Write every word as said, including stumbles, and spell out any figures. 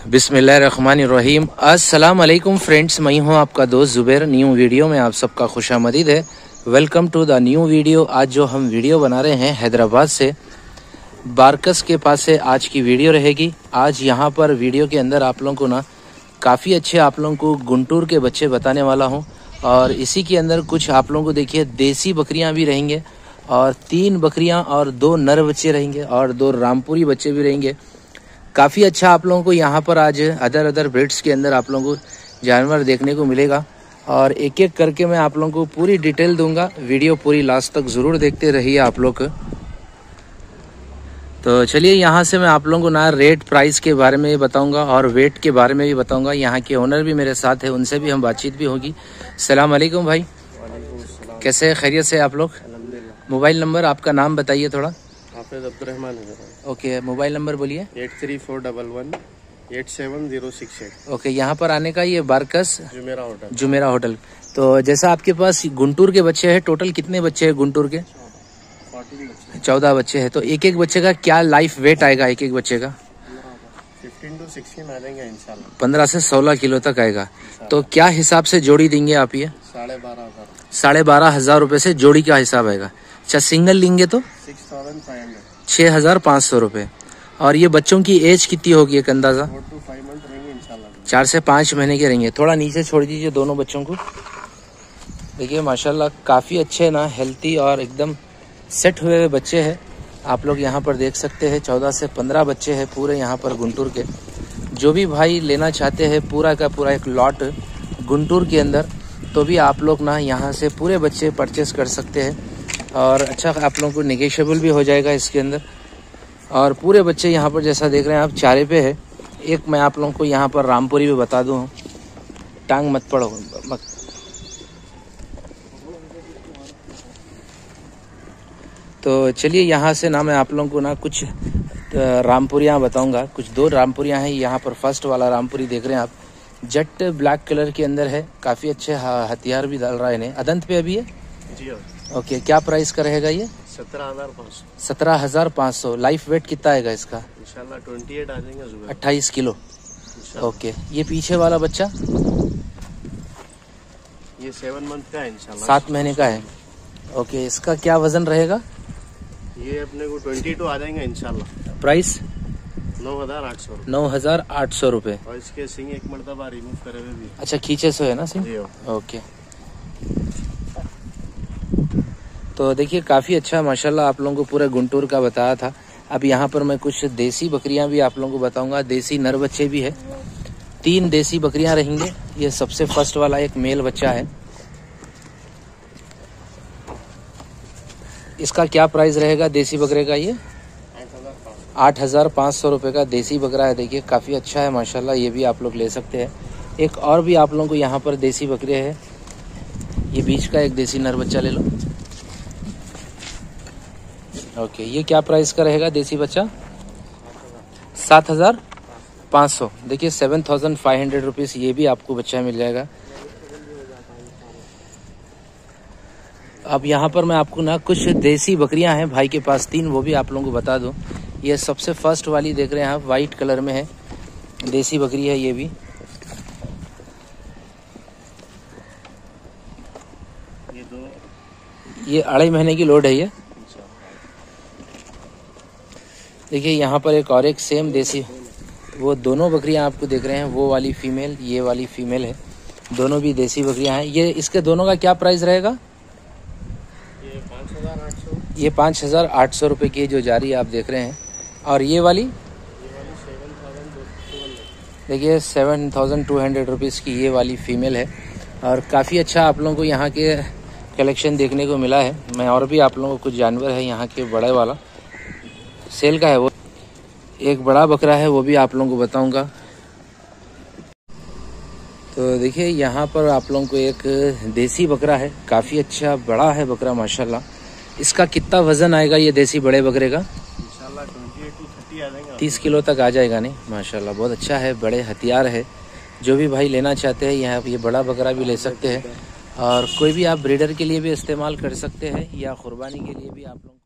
बिस्मिल्लाहिर्रहमानिर्रहीम। अस्सलाम वालेकुम फ्रेंड्स, मैं हूं आपका दोस्त ज़ुबैर। न्यू वीडियो में आप सबका खुशामदीद है। Welcome to the new video. आज जो हम वीडियो बना रहे हैं हैदराबाद से बारकस के पास से आज की वीडियो रहेगी। आज यहां पर वीडियो के अंदर आप लोगों को ना काफ़ी अच्छे आप लोगों को गुंटूर के बच्चे बताने वाला हूं और इसी के अंदर कुछ आप लोगों को देखिए देसी बकरियां भी रहेंगे और तीन बकरियां और दो नर बच्चे रहेंगे और दो रामपुरी बच्चे भी रहेंगे। काफ़ी अच्छा आप लोगों को यहाँ पर आज अदर अदर ब्रीड्स के अंदर आप लोगों को जानवर देखने को मिलेगा और एक एक करके मैं आप लोगों को पूरी डिटेल दूंगा। वीडियो पूरी लास्ट तक ज़रूर देखते रहिए आप लोग। तो चलिए यहाँ से मैं आप लोगों को ना रेट प्राइस के बारे में बताऊंगा और वेट के बारे में भी बताऊंगा। यहाँ के ओनर भी मेरे साथ है, उनसे भी हम बातचीत भी होगी। सलाम अलैकुम भाई, कैसे खैरियत से आप लोग? मोबाइल नंबर आपका नाम बताइए थोड़ा। हाफिज अब्दुर्रहमान है। ओके, मोबाइल नंबर बोलिए। Eight three four double one eight seven zero six eight. Okay, यहाँ पर आने का ये Barkas Jumeirah hotel. Jumeirah hotel. तो जैसा आपके पास गुंटूर के बच्चे हैं, टोटल कितने बच्चे हैं गुंटूर के? चौदह बच्चे हैं। तो एक एक बच्चे का क्या लाइफ वेट आएगा? एक एक बच्चे का फिफ्टीन टू सिक्सटीन आ जाएंगे इंशाल्लाह। पंद्रह से सोलह किलो तक आएगा। तो क्या हिसाब से जोड़ी देंगे आप? ये साढ़े बारह हजार साढ़े बारह हजार रुपये से जोड़ी का हिसाब आएगा। अच्छा, सिंगल लेंगे तो सिक्स थाउजेंड फाइव हंड्रेड छः हजार पाँच सौ रुपये। और ये बच्चों की एज कितनी होगी एक अंदाजा? फोर टू फाइव मंथ रहेंगे इंशाल्लाह। चार से पाँच महीने के रहेंगे। थोड़ा नीचे छोड़ दीजिए दोनों बच्चों को। देखिए माशाल्लाह काफ़ी अच्छे ना हेल्थी और एकदम सेट हुए हुए बच्चे हैं। आप लोग यहाँ पर देख सकते हैं चौदह से पंद्रह बच्चे हैं पूरे यहाँ पर गुंटूर के। जो भी भाई लेना चाहते हैं पूरा का पूरा एक लॉट गुंटूर के अंदर, तो भी आप लोग ना यहाँ से पूरे बच्चे परचेस कर सकते हैं और अच्छा आप लोगों को नेगोशिएबल भी हो जाएगा इसके अंदर। और पूरे बच्चे यहाँ पर जैसा देख रहे हैं आप चारे पे है। एक मैं आप लोगों को यहाँ पर रामपुरी भी बता दूँ, टांग मत पड़ो मत। तो चलिए यहाँ से ना मैं आप लोगों को ना कुछ रामपुरियाँ बताऊँगा। कुछ दो रामपुरियाँ हैं यहाँ पर। फर्स्ट वाला रामपुरी देख रहे हैं आप, जेट ब्लैक कलर के अंदर है। काफ़ी अच्छे हथियार भी डाल रहा है इन्हें। अदंत पे अभी है जी। ओके, क्या प्राइस का रहेगा ये? सत्रह हजार पाँच सौ सत्रह हजार पाँच सौ। लाइफ वेट कितना आएगा इसका? इंशाल्लाह ट्वेंटी एट आ जाएंगे। अट्ठाईस किलो। ओके, ये पीछे वाला बच्चा ये सेवन मंथ का है इंशाल्लाह। सात महीने का है। ओके, इसका क्या वजन रहेगा? ये अपने को ट्वेंटी टू आ जाएंगे इंशाल्लाह। प्राइस नौ हजार आठ सौ नौ हजार आठ सौ रुपये। और इसके सिंग एक मरतबा रिमूव करे हुए भी। अच्छा, खींचे सो है ना सिंह? जी ओके। तो देखिए काफ़ी अच्छा माशाल्लाह आप लोगों को पूरा गुंटूर का बताया था। अब यहाँ पर मैं कुछ देसी बकरियां भी आप लोगों को बताऊंगा। देसी नर बच्चे भी है, तीन देसी बकरियां रहेंगे। ये सबसे फर्स्ट वाला एक मेल बच्चा है। इसका क्या प्राइस रहेगा देसी बकरे का? ये आठ हजार पाँच सौ रुपये का देसी बकरा है। देखिए काफ़ी अच्छा है माशाल्लाह, ये भी आप लोग ले सकते हैं। एक और भी आप लोगों को यहाँ पर देसी बकरे है। ये बीच का एक देसी नर बच्चा ले लो। ओके, ये क्या प्राइस का रहेगा देसी बच्चा? सात हजार पाँच सौ। देखिए seven thousand five hundred rupees ये भी आपको बच्चा मिल जाएगा। अब यहाँ पर मैं आपको ना कुछ देसी बकरियां हैं भाई के पास तीन, वो भी आप लोगों को बता दूं। ये सबसे फर्स्ट वाली देख रहे हैं आप, वाइट कलर में है, देसी बकरी है ये भी। ये दो ये अढ़ाई महीने की लोड है ये। देखिए यहाँ पर एक और एक सेम देसी, वो दोनों बकरियां आपको देख रहे हैं, वो वाली फीमेल ये वाली फीमेल है। दोनों भी देसी बकरियां हैं। ये इसके दोनों का क्या प्राइस रहेगा? ये पाँच हजार आठ सौ ये पाँच हजार आठ सौ रुपये की जो जा रही है आप देख रहे हैं। और ये वाली देखिए seven thousand two hundred rupees की ये वाली फीमेल है। और काफ़ी अच्छा आप लोगों को यहाँ के कलेक्शन देखने को मिला है। मैं और भी आप लोगों को कुछ जानवर है यहाँ के, बड़े वाला सेल का है, वो एक बड़ा बकरा है, वो भी आप लोगों को बताऊंगा। तो देखिए यहाँ पर आप लोगों को एक देसी बकरा है, काफ़ी अच्छा बड़ा है बकरा माशाल्लाह। इसका कितना वज़न आएगा ये देसी बड़े बकरे का? इंशाल्लाह ट्वेंटी एट टू थर्टी आ जाएंगे। तीस किलो तक आ जाएगा। नहीं माशाल्लाह बहुत अच्छा है, बड़े हथियार है। जो भी भाई लेना चाहते हैं यहाँ ये बड़ा बकरा भी ले सकते हैं और कोई भी आप ब्रीडर के लिए भी इस्तेमाल कर सकते हैं या कुर्बानी के लिए भी आप लोग